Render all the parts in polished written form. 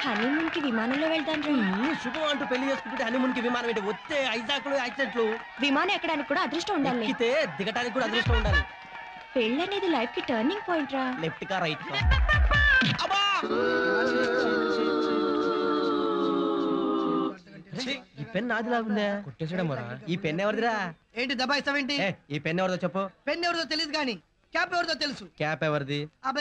Honeymoon కి విమానంలో వెళ్దాం. శుభం అంటూ పెళ్లి చేసుకుంటే హనీమూన్ కి విమానం ఏంటి? వస్తే ఐజాక్లు యాక్సిడెంట్లు. విమానం ఎక్కడానికి కూడా అదృష్టం ఉండాలి. ఎక్కితే దిగటానికి కూడా అదృష్టం ఉండాలి. పెళ్ళి అనేది లైఫ్ కి టర్నింగ్ పాయింట్ రా. లెఫ్ట్ కా రైట్ కా? ఈ పెన్ నాది లాగుందే. కొట్టేసాడా మరా? ఈ పెన్ ఎవరిదిరా? ఏంటి దబాయిస్తావేంటి? ఈ పెన్ ఎవరిదో చెప్పు. పెన్ ఎవరిదో తెలియదు కానీ క్యాప్ ఎవరిదో తెలుసు. క్యాప్ ఎవరిది?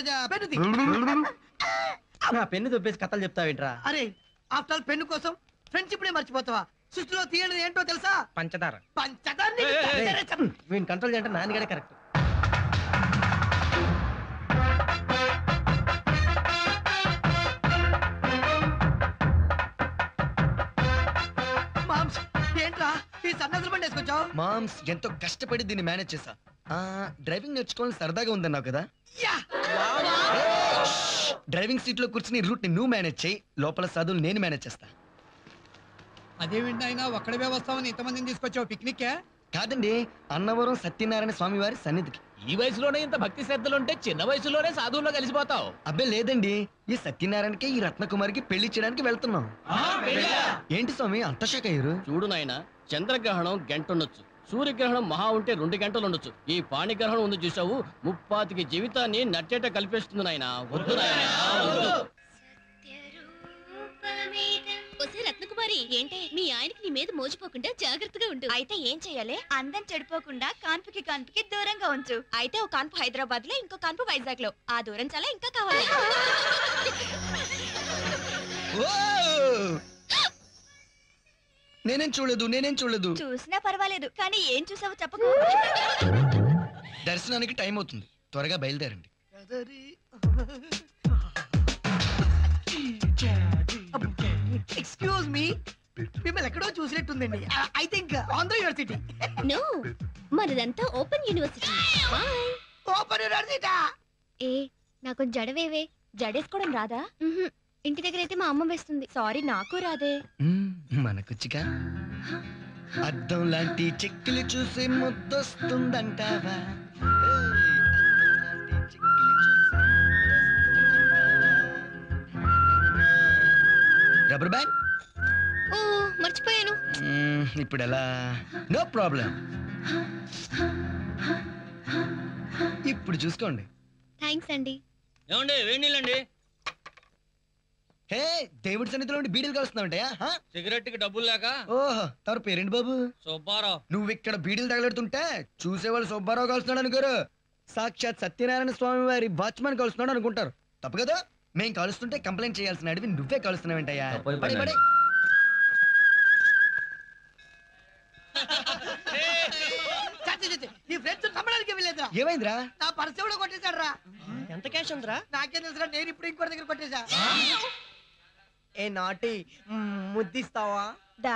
పెన్ను దొబ్బేసి కథలు చెప్తావేంట్రా? అరే ఆఫ్టర్ ఆల్ పెన్ను కోసం ఫ్రెండ్షిప్ నే మర్చిపోతావా? సృష్టిలో తీయనిది ఏంటో తెలుసా? పంచదార. పంచదార వీని కంట్రోల్ చేయంటే నాన్నగడే కరెక్ట్. ఏంట్రా ఈ సన్నదులు బండి వేసుకొచ్చావు? మామ్స్ ఎంతో కష్టపడి దీన్ని మేనేజ్ చేసా. డ్రైవింగ్ నేర్చుకోవాలని సరదాగా ఉందన్నావు కదా, డ్రైవింగ్ సీట్ లో కూర్చుని రూట్ ని నువ్వు మేనేజ్ చేయి, లోపల చదువులు నేను మేనేజ్ చేస్తా. అదేమిటి అయినా ఒక్కడవే వస్తామని ఇంతమందిని తీసుకొచ్చావు పిక్నిక్? కాదండి, అన్నవరం సత్యనారాయణ స్వామి వారి సన్నిధికి. ఈ వయసులోనే ఇంత భక్తి శ్రద్ధలుంటే చిన్న వయసులోనే సాధువుల్లో కలిసిపోతావు. అబ్బే లేదండి, ఈ సత్యనారాయణకి ఈ రత్నకుమారికి పెళ్లి చేయడానికి వెళ్తున్నాం. ఏంటి స్వామి అంత షాక్ అయ్యారు? చూడు నాయన, చంద్రగ్రహణం గంట ఉండొచ్చు, సూర్యగ్రహణం మహా ఉంటే 2 గంటలు ఉండొచ్చు. ఈ పాణిగ్రహణం ఉంది చూసావు, 35 జీవితాన్ని నట్టేట కల్పిస్తుంది నాయన. వద్దు నాయన. రత్నకుమారి, ఏంటే మీ ఆయనకి నీ మీద మోజుపోకుండా జాగ్రత్తగా ఉండు. అయితే ఏం చెయ్యాలి? అందం చెడిపోకుండా కాన్పుకి దూరంగా ఉంచు. అయితే ఒక కాన్పు హైదరాబాద్ లో, ఇంకో కాన్పు వైజాగ్ లో. ఆ దూరం చాలా ఇంకా కావాలి. నేనేం చూడలేదు. చూసినా పర్వాలేదు, కానీ ఏం చూసావో చెప్పకు. దర్శనానికి టైం అవుతుంది, త్వరగా బయలుదేరండి. ఎక్స్క్యూజ్ మీ, మిమ్మల్ని ఎక్కడో చూసినట్టుందండి. I think Andhra university. No, మనదంతా ఓపెన్ యూనివర్సిటీ. Open university. ఏ నాకు జడవేవే. జడేసుకోవడం రాదా? ఇంటి దగ్గర అయితే మా అమ్మ వేస్తుంది. సారీ, నాకు రాదే. మనకొచ్చిగా. అద్దం లాంటి చెక్కులు చూసి ముద్దొస్తుందంటావా? రబ్బర్ బ్యాండ్ ఓ మర్చిపోయాను. ఇప్పుడు ఎలా? నో ప్రాబ్లం, ఇప్పుడు చూసుకోండి. థ్యాంక్స్ అండి. ఏమండి వేడి నీళ్ళండి. హే, దేవుడి సన్నిధిలో బీడీలు కలుస్తున్నావుంటాయా? సిగరెట్ కి డబ్బులు లేక. ఓహో, తవరు పేరేంటి బాబు? సుబ్బారావు. నువ్వు ఇక్కడ బీడీలు తగలెడుతుంటే చూసేవాళ్ళు సుబ్బారావు కలుస్తున్నాడు అనుకోరు, సాక్షాత్ సత్యనారాయణ స్వామి వారి వాచ్మెన్ కలుస్తున్నాడు అనుకుంటారు. తప్పు కదా? మేం కలుస్తుంటే కంప్లైంట్ చేయాల్సిన అడివి నువ్వే కలుస్తున్నావేంటయ్యా? ఏమైందిరా? నా పర్స్ ఎవడో కొట్టేశాడు రా. ఎంత క్యాష్ ఉందిరా? నాకేం తెలుసురా, నేను ఇప్పుడు ఇంకోటి దగ్గర కొట్టేశా. ఏ నాటి ముద్దిస్తావా?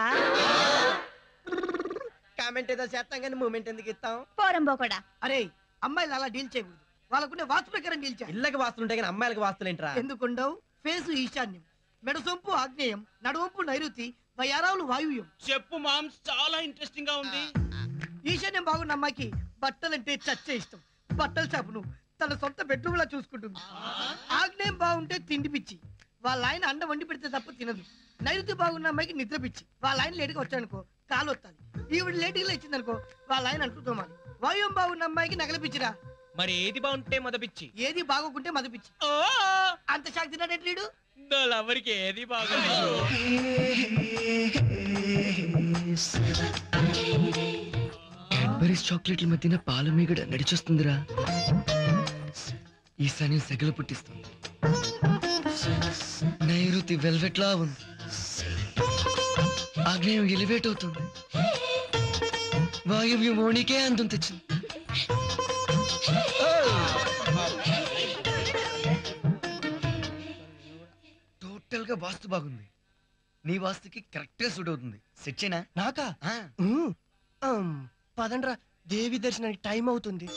కామెంట్ ఏదో చేస్తాం కానీ మూమెంట్ ఎందుకు ఇస్తాం? పోరంబోకడా. అరే అమ్మాయిలు అలా డీల్ చేయకూడదు, వాళ్ళకుండే వాస్తు ప్రకారం డీల్ చేయాలి. ఇళ్ళకి వాస్తులుంటాయి కానీ అమ్మాయిలకి వాస్తులేంట్రా? ఎందుకుండవు? ఫేసు ఈశాన్యం, మెడసొంపు ఆగ్నేయం, నడువంపు నైరుతి, వయారావులు వాయువ్యం. చెప్పు మామ్స్, చాలా ఇంట్రెస్టింగ్ గా ఉంది. ఈశాన్యం బాగున్న అమ్మాయికి బట్టలంటే చచ్చే ఇష్టం. బట్టల షాపును తన సొంత బెడ్రూమ్ లా చూసుకుంటుంది. ఆగ్నేయం బాగుంటే తిండి పిచ్చి, వాళ్ళ ఆయన అండ వండి పెడితే తప్ప తినదు. నైరుతి బాగున్న అమ్మాయికి నిద్ర పిచ్చి, వాళ్ళ ఆయన లేటుగా వచ్చాడనుకో కాలు వస్తాది. ఈవిడ లేటుగా ఇచ్చిందనుకో వాళ్ళ ఆయన అంటుతోమాలి. వాయువ్యం బాగున్న అమ్మాయికి నగల పిచ్చిరా. మరి ఏది బాగుంటే మదపిచ్చి? ఏది బాగోకుంటే మద పిచ్చి. అంత షాక్ తిన్నాడేంటి వీడు? ఎవరికి ఏది బాగోలేదు. చాక్లెట్ల మధ్యన పాల మీగడ నడిచొస్తుందిరా. ఈశాన్యం సెగలు పుట్టిస్తుంది, నైరుతి వెల్వెట్ లా ఉంది, ఆగ్నేయం ఎలివేట్ అవుతుంది, వాయువ్యం ఓణికే అందం తెచ్చింది. టోటల్ గా వాస్తు బాగుంది. నీ వాస్తుకి కరెక్ట్ గా సూట్ అవుతుంది. సెట్ చేయనా? నాకా? పదండ్రా, దేవి దర్శనానికి టైం అవుతుంది.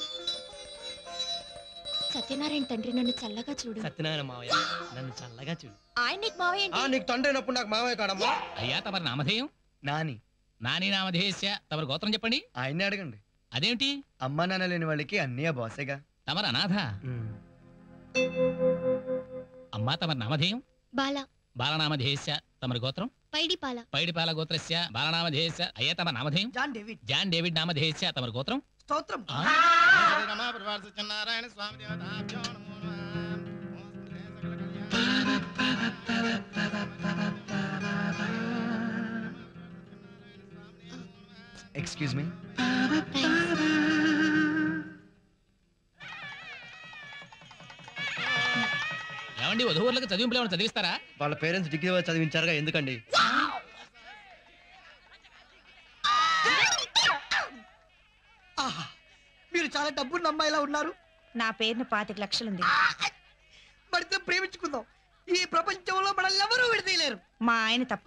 సత్యనారాయణ తండ్రి నన్ను చల్లగా చూడు. సత్యనారాయణ మావయ్య నన్ను చల్లగా చూడు. ఆయన నీకు మావయ్య ఏంటి? నీకు తండ్రి అయినప్పుడు నాకు మావయ్య కాడమ్మా. అయ్యా తమరి నామధేయం? నాని. నాని నామధేయస్య. తమరి గోత్రం చెప్పండి. ఆయన్నే అడగండి. అదేమిటి? అమ్మా నాన్న లేని వాళ్ళకి అన్నయ్య బాసేగా. తమరు అనాథ. అమ్మా తమరి నామధేయం? బాల. బాలనామధేయస్య తమరి గోత్రం పైడిపాల పైడిపాల గోత్రస్య బాలనామధేయస్య అయ్యే తమ నామధేయం జాన్ డేవిడ్ నామధేయస్య తమరి గోత్రం స్తోత్రం. Excuse me. ఏమండి వధువులకు చదివింపులు ఏమైనా చదివిస్తారా? వాళ్ళ పేరెంట్స్ డిగ్రీ వాళ్ళు చదివించారుగా, ఎందుకండి? ఆహా, మీరు చాలా డబ్బున్న అమ్మాయిలా ఉన్నారు. నా పేరున 25 లక్షలుంది. మరితో ప్రేమించుకుందాం. ఈ ప్రపంచంలో మనల్ని ఎవరూ విడదీయలేరు. మా ఆయన తప్ప.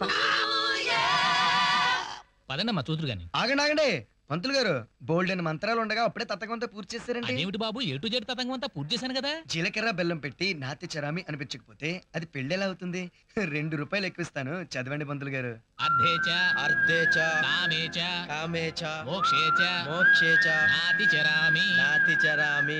పదండమ్మా చూతురు గాని. ఆగండి పంతులు గారు, బోల్డ్ అని మంత్రాలు ఉండగా అప్పుడే తతంగంతో పూర్తి చేశారండి. అదేమిటి బాబు, ఎటు జెడ్ తతంగం అంతా పూర్తి చేశాను కదా. జీలకర్ర బెల్లం పెట్టి నాతి చరామి అనిపించకపోతే అది పెళ్ళెలా అవుతుంది? 2 రూపాయలు ఎక్కువిస్తాను, చదవండి పంతులు గారు. అర్ధేచ అర్ధేచ కామేచ కామేచ మోక్షేచ మోక్షేచ నాతి చరామి నాతి చరామి.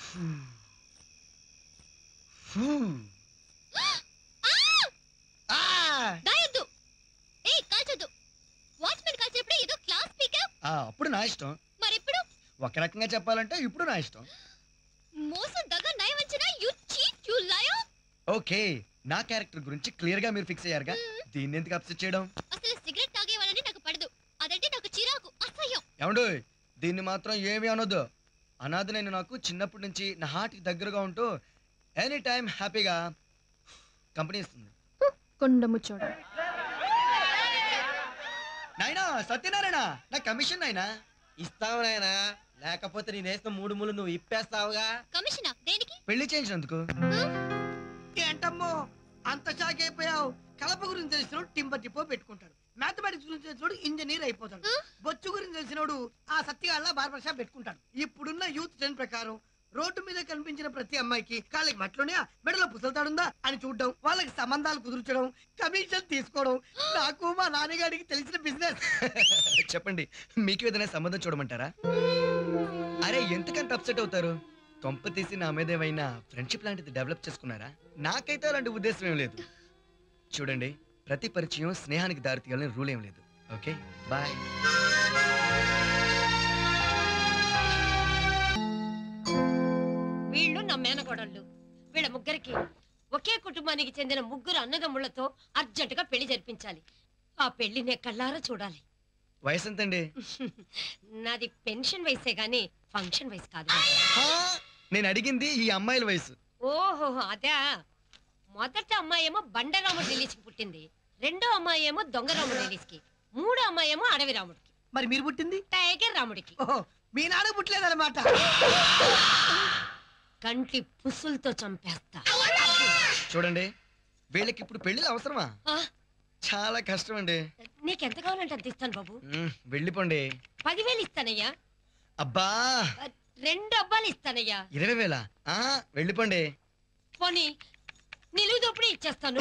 దాయొద్దు. ఏయ్ కాల్చొద్దు. వాచ్మెన్ కాల్చేప్పుడు ఏదో క్లాస్ పికప్. అప్పుడు నా ఇష్టం. మరిప్పుడు ఒక రకంగా చెప్పాలంటే ఇప్పుడు నా ఇష్టం. మోసం దగ్గర నయవంచన you cheat you liar. Okay, నా క్యారెక్టర్ గురించి క్లియర్ గా మీరు ఫిక్స్ అయ్యారుగా, దీన్ని ఎందుకు అప్సెట్ చేయడం? అసలు సిగరెట్ తాగే వాళ్ళని నాకు పడదు. అదంటే నాకు చిరాకు, అసహ్యం. ఏమండు, దీన్ని మాత్రం ఏమీ అనొద్దు. అనాథ నేను నాకు చిన్నప్పటి నుంచి నా హార్ట్కి దగ్గరగా ఉంటూ ఎనీ టైం హ్యాపీగా కంపెనీ ఇస్తుంది. కొండముచ్చోడ. నాయనా సత్యనారాయణ, నా కమిషన్ నాయనా. ఇస్తావు నాయనా, లేకపోతే నేను వేసిన 3 ముళ్ళు నువ్వు ఇప్పేస్తావుగా. కమిషనా? దేనికి? పెళ్లి చేయించినందుకు. ఏంటమ్మో అంత షాక్ అయిపోయావు? కలప గురించి తెలిసినోడు టింబర్ డిపో పెట్టుకుంటాడు. మ్యాథమెటిక్స్ గురించి తెలిసినోడు ఇంజనీర్ అయిపోతాడు. బొచ్చు గురించి తెలిసినోడు ఆ సత్యగాళ్ళ బార్బర్ షాప్ పెట్టుకుంటాడు. ఇప్పుడున్న యూత్ ట్రెండ్ ప్రకారం రోడ్డు మీద కనిపించిన ప్రతి అమ్మాయికి కాళ్ళకి మట్లున్నాయా, మెడలో పుసలుతాడుందా అని చూడడం, వాళ్ళకి సంబంధాలు కుదుర్చడం, కమిషన్ తీసుకోవడం నాకు మా నాన్నగారికి తెలిసిన బిజినెస్. చెప్పండి, మీకు ఏదైనా సంబంధం చూడమంటారా? అరే ఎందుకంత అప్సెట్ అవుతారు? కొంప తీసి నా మీద ఏమైనా ఫ్రెండ్షిప్ లాంటిది డెవలప్ చేసుకున్నారా? నాకైతే అలాంటి ఉద్దేశం ఏం లేదు. చూడండి, ప్రతి పరిచయం స్నేహానికి దారి తీయాలని రూల్ ఏం లేదు. Okay boy. వీళ్ళు నా మేనకోడళ్ళు. వీళ్ళ ముగ్గురికి ఒకే కుటుంబానికి చెందిన 3 అన్నదమ్ముళ్లతో అర్జెంటుగా పెళ్లి జరిపించాలి. ఆ పెళ్లి నే కళ్ళారా చూడాలి. వయసు ఎంతండి? నాది పెన్షన్ వయసే గాని ఫంక్షన్ వయసు కాదు. నేను అడిగింది ఈ అమ్మాయిల వయసు. ఓహో అదే. మొదటి అమ్మాయి ఏమో బండరాముడు రిలీజ్కి పుట్టింది, రెండో అమ్మాయి ఏమో దొంగరాముడు రిలీజ్కి, మూడో అమ్మాయి ఏమో అడవి రాముడికి. మరి మీరు పుట్టింది? టైగర్ రాముడికి. ఓహో, మీ నాన్న పుట్టలేదన్నమాట. కంటి పుసులతో చంపేస్తా. చూడండి, వీళ్ళకి ఇప్పుడు పెళ్లిలు అవసరమా? చాలా కష్టం అండి. నీకెంత కావాలంటే అంత ఇస్తాను బాబు. వెళ్ళిపోండి. 10,000 ఇస్తానయ్యా. అబ్బా 2 అబ్బాలు ఇస్తానయ్యా. 20,000? వెళ్ళిపోండి. పోనీ నిలువుదోపుడే ఇచ్చేస్తాను.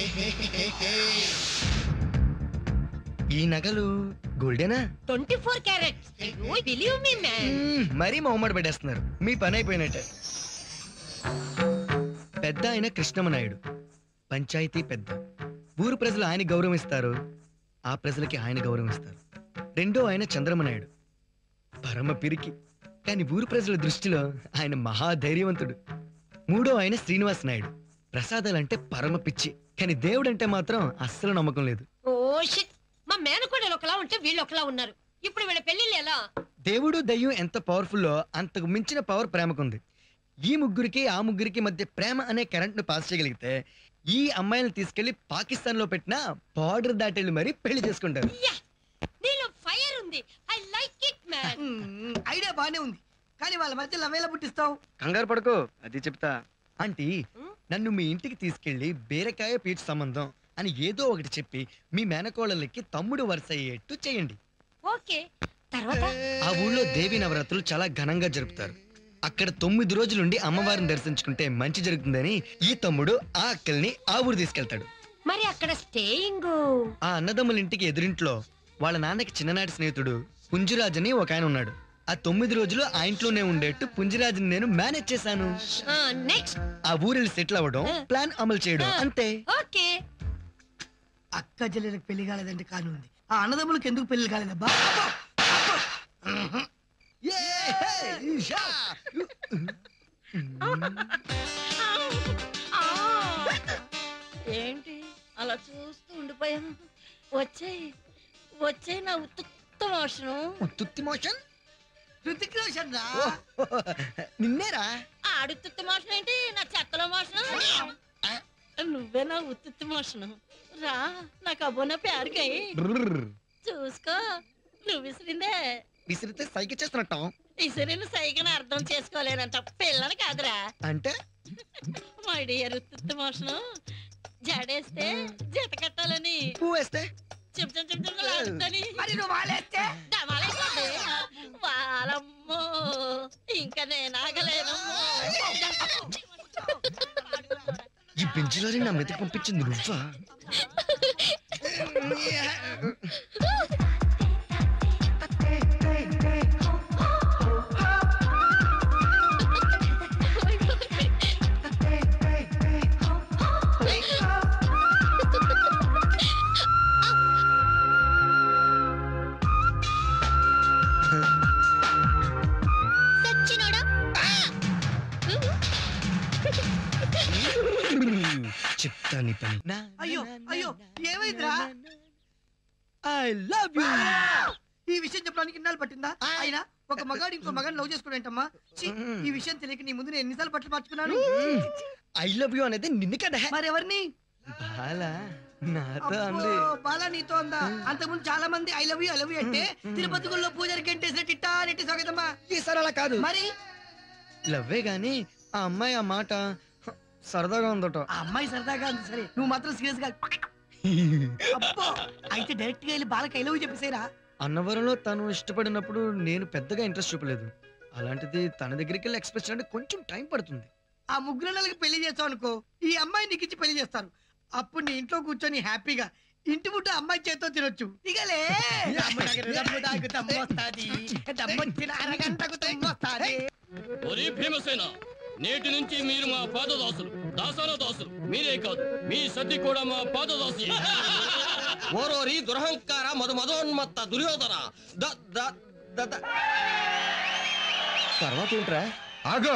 ఈ నగలు గోల్డేనా? 24 క్యారెట్స్. Believe me man. మరీ మొహమాట పెట్టేస్తున్నారు. మీ పని అయిపోయినట్టే. పెద్ద ఆయన కృష్ణమ్మ నాయుడు, పంచాయతీ పెద్ద. ఊరు ప్రజలు ఆయన గౌరవిస్తారు, ఆ ప్రజలకి ఆయన గౌరవిస్తారు. రెండో ఆయన చంద్రమ్మ నాయుడు, పరమ పిరికి, కానీ ఊరు ప్రజల దృష్టిలో ఆయన మహాధైర్యవంతుడు. మూడో ఆయన శ్రీనివాస్ నాయుడు, ప్రసాదాలంటే పరమ పిచ్చి, కానీ దేవుడంటే మాత్రం అస్సలు నమ్మకం లేదు. ఓ షిట్, మా మేనకోడలు ఒకలా ఉంటే వీళ్ళు ఒకలా ఉన్నారు. ఇప్పుడు వీళ్ళ పెళ్లిళ్ళు ఎలా? దేవుడు దయ్యం ఎంత పవర్ఫుల్లో అంతకు మించిన పవర్ ప్రేమకుంది. ఈ ముగ్గురికి ఆ ముగ్గురికి మధ్య ప్రేమ అనే కరెంట్ ను పాస్ చేయగలిగితే ఈ అమ్మాయిని తీసుకెళ్లి పాకిస్తాన్ లో పెట్టిన బార్డర్ దాటెళ్ళి మరీ పెళ్లి చేసుకుంటారు. నీలో ఫైర్ ఉంది. I like it man. Idea బానే ఉంది, కానీ వాళ్ళ మధ్య లవేలా పుట్టిస్తావు? కంగారు పడుకో, అది చెప్తా. ఆంటీ, నన్ను మీ ఇంటికి తీసుకెళ్లి బీరకాయ పీచు సంబంధం అని ఏదో ఒకటి చెప్పి మీ మేనకోళ్ళకి తమ్ముడు వరుస అయ్యేట్టు చేయండి. ఓకే. తర్వాత ఆ ఊళ్ళో దేవి నవరాత్రులు చాలా ఘనంగా జరుపుతారు. అక్కడ 9 రోజులుండి అమ్మవారిని దర్శించుకుంటే మంచి జరుగుతుందని ఈ తమ్ముడు ఆ అక్కల్ని ఆ ఊరు తీసుకెళ్తాడు. మరి అక్కడ స్టేయింగ్? ఆ అన్నదమ్ముల ఇంటికి ఎదురింట్లో వాళ్ళ నాన్నకి చిన్ననాటి స్నేహితుడు పుంజిరాజ్ అని ఒక ఆయన ఉన్నాడు. ఆ 9 రోజులు ఆ ఇంట్లోనే ఉండేట్టు పుంజిరాజుని నేను మేనేజ్ చేశాను. నెక్స్ట్ ఆ ఊరిని సెటిల్ అవ్వడం, ప్లాన్ అమలు చేయడం, అంతే. ఓకే. అక్క చెల్లెలకు పెళ్లి కాలేదంటే కాని ఉంది. ఆ అన్నదమ్ములకు ఎందుకు పెళ్లి కాలేదబ్బా? ఏంటి అలా చూస్తూ ఉండిపోయా? వచ్చాయి వచ్చాయి నా ఉత్తుత్త మోషను. ఉత్తుత్తి మోషన్ హృతిక్ రోషన్ రా. నిన్నేరా? ఆడుతుత్తి మోషన్ ఏంటి? నా చెత్తలో మోషను. నువ్వే నా ఉత్తుత్తి మోషను. రా నా కబోనా ప్యారుకై చూసుకో. నువ్వు విసిరిందే విసిరితే సైకి చేస్తున్నట్టాం. విసిరిన సైకిని అర్థం చేసుకోలేనంట. పిల్లని కాదురా. అంటే మై డియర్ ఉత్తుత్తి మోషను. జడేస్తే జత కట్టాలని, పువ్వు వేస్తే చెంచం చెంచం లాగుతాని. మరి నువ్వు వాలేస్తే వాళ్ళమ్మో ఇంకా నేను ఆగలేనమ్మో. ఈ బెంచులో నా మెతకు పంపించింది నువ్వా? చెప్తా నీ పని. అయ్యో అయ్యో ఏమైందిరా? I love you. ఈ విషయం చెప్పడానికి ఇన్నాళ్ళు పట్టిందా? అయినా ఒక మగాడు ఇంకో మగాడిని లవ్ చేసుకోడేంటమ్మా? ఈ విషయం తెలియక నీ ముందు నేను ఎన్నిసార్లు బట్టలు మార్చుకున్నాను. ఐ లవ్ యూ అనేది నిన్ను కదా. మరెవరిని? బాలా నాతో అంది. బాలా నీతో అందా? అంతకుముందు చాలా మంది ఐ లవ్ యూ అంటే తిరుపతి గుళ్ళో పూజారి గంటేసినట్టు ఇట్టా నెట్టేసావు కదమ్మా. ఈసారి అలా కాదు. మరి లవ్వే గాని ఆ అమ్మాయి ఆ మాట సరదాగా ఉందట. ఆ అమ్మాయి సరదాగా ఉంది సరే, నువ్వు మాత్రం సీరియస్ గా. అబ్బో అయితే డైరెక్ట్ గా వెళ్ళి బాలకి ఐ లవ్ యూ చెప్పేసేరా. అన్నవరంలో తను ఇష్టపడినప్పుడు నేను పెద్దగా ఇంట్రెస్ట్ చూపలేదు. అలాంటిది తన దగ్గరికి వెళ్ళి ఎక్స్ప్రెస్ చేయడానికి కొంచెం టైం పడుతుంది. ఆ ముగ్గురు నెలలకి పెళ్లి చేస్తావు అనుకో, ఈ అమ్మాయి నీకు ఇచ్చి పెళ్లి చేస్తారు. అప్పుడు నీ ఇంట్లో కూర్చొని హ్యాపీగా ఇంటి ముట్ట అమ్మాయి చేత్తో తినొచ్చు. ఇగలే నేటి నుంచి మీరు మా పాదదాసులు, దాసాల దాసులు. మీరే కాదు, మీ సతి కూడా మా పాదదాసులు. ఓరోరి దురహంకార మధోన్మత్త దుర్యోధన. తర్వాత ఏంట్రా? ఆగో.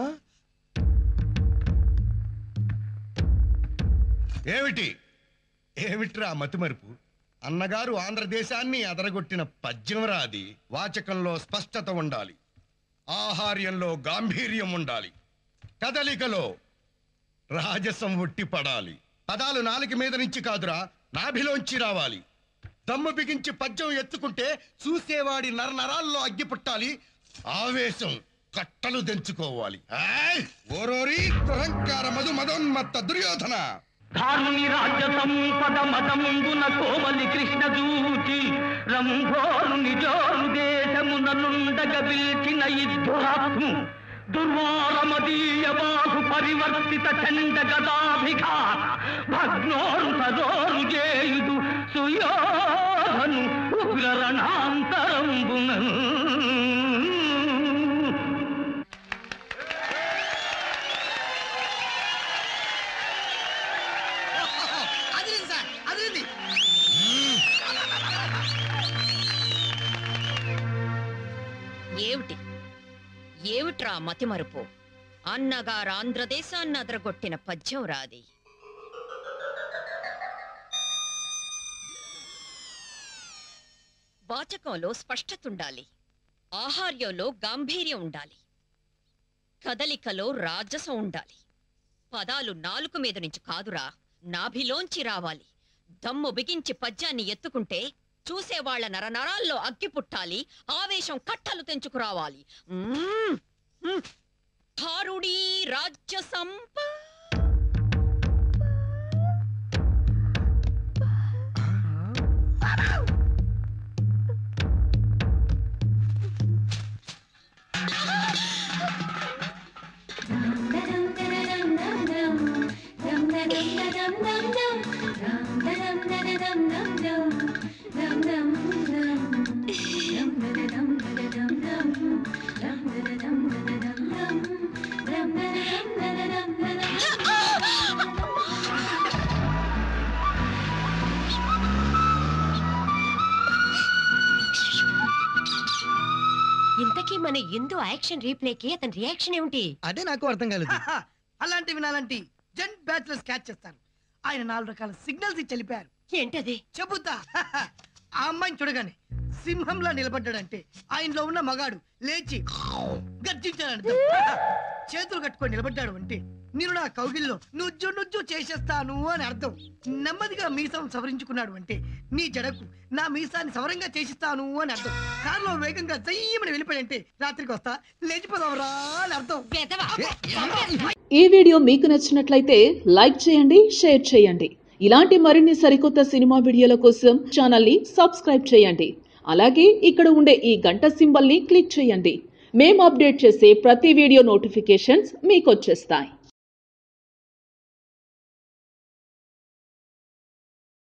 ఏమిట్రా మతిమరుపు? అన్నగారు ఆంధ్రదేశాన్ని అదరగొట్టిన పద్యం రాది. వాచకంలో స్పష్టత ఉండాలి, ఆహార్యంలో గాంభీర్యం ఉండాలి, కదలికలో రాజసం ఉట్టి పడాలి. పదాలు నాలుక మీద నుంచి కాదురా, నాభిలోంచి రావాలి. దమ్ము బిగించి పద్యం ఎత్తుకుంటే చూసేవాడి నరనరాల్లో అగ్గి పుట్టాలి, ఆవేశం కట్టలు తెంచుకోవాలి. ఓరోరి దురహంకార మధోన్మత్త దుర్యోధన. ధారుని రాజ్య సంపద మదముందున కోమలి కృష్ణ దూచి రంభోరు నిజోరు దేశమున నుండగ పిలిచిన ఇద్దురాత్ము దుర్వారమదీయ బాహు పరివర్తిత చండ గదాభిఘాత భగ్నోరు సరోరు చేయుదు సుయోధను ఉగ్ర రణాంతరంబున. ఏమిటి ఏమిట్రా మతిమరుపు? అన్నగారు ఆంధ్రదేశాన్ని అదరగొట్టిన పద్యం రాది. వాచకంలో స్పష్టత ఉండాలి, ఆహార్యంలో గాంభీర్యం ఉండాలి, కదలికలో రాజసం ఉండాలి. పదాలు నాలుక మీద నుంచి కాదురా, నాభిలోంచి రావాలి. దమ్ము బిగించి పద్యాన్ని ఎత్తుకుంటే చూసేవాళ్ల నరనరాల్లో అగ్గి పుట్టాలి, ఆవేశం కట్టలు తెంచుకురావాలి. ధారుడీ రాజ్య సంప ఇంతకీ మన ఎందు యాక్షన్ రీప్లేకి అతని రియాక్షన్ ఏమిటి? అదే నాకు అర్థం కాలేదు. అలాంటివి నాలాంటి జెంట్ బ్యాచులర్స్ క్యాచ్ చేస్తారు. ఆయన 4 రకాల సిగ్నల్స్ ఇచ్చి వెళ్ళిపోయారు. ఏంటది? చెబుతా. ఆ అమ్మాయిని చూడగానే సింహంలా నిలబడ్డాడంటే ఆయనలో ఉన్న మగాడు లేచి గర్జించాడు. చేతులు కట్టుకొని నిలబడ్డాడు అంటే నేను నా కౌగిల్లో నుజ్జు చేసేస్తాను అని అర్థం. నెమ్మదిగా మీసం సవరించుకున్నాడు అంటే నీ జడకు నా మీసాన్ని సవరంగా చేసిస్తాను అని అర్థం. కారులో వేగంగా జయ్యమని వెళ్ళిపోయాడంటే రాత్రికి వస్తా లేచిపోదావరా అని అర్థం. ఈ వీడియో మీకు నచ్చినట్లయితే లైక్ చేయండి, షేర్ చేయండి. ఇలాంటి మరిన్ని సరికొత్త సినిమా వీడియోల కోసం ఛానల్ని సబ్స్క్రైబ్ చేయండి. అలాగే ఇక్కడ ఉండే ఈ గంట సింబల్ని క్లిక్ చేయండి. మేము అప్డేట్ చేసే ప్రతి వీడియో నోటిఫికేషన్స్ మీకు వచ్చేస్తాయి.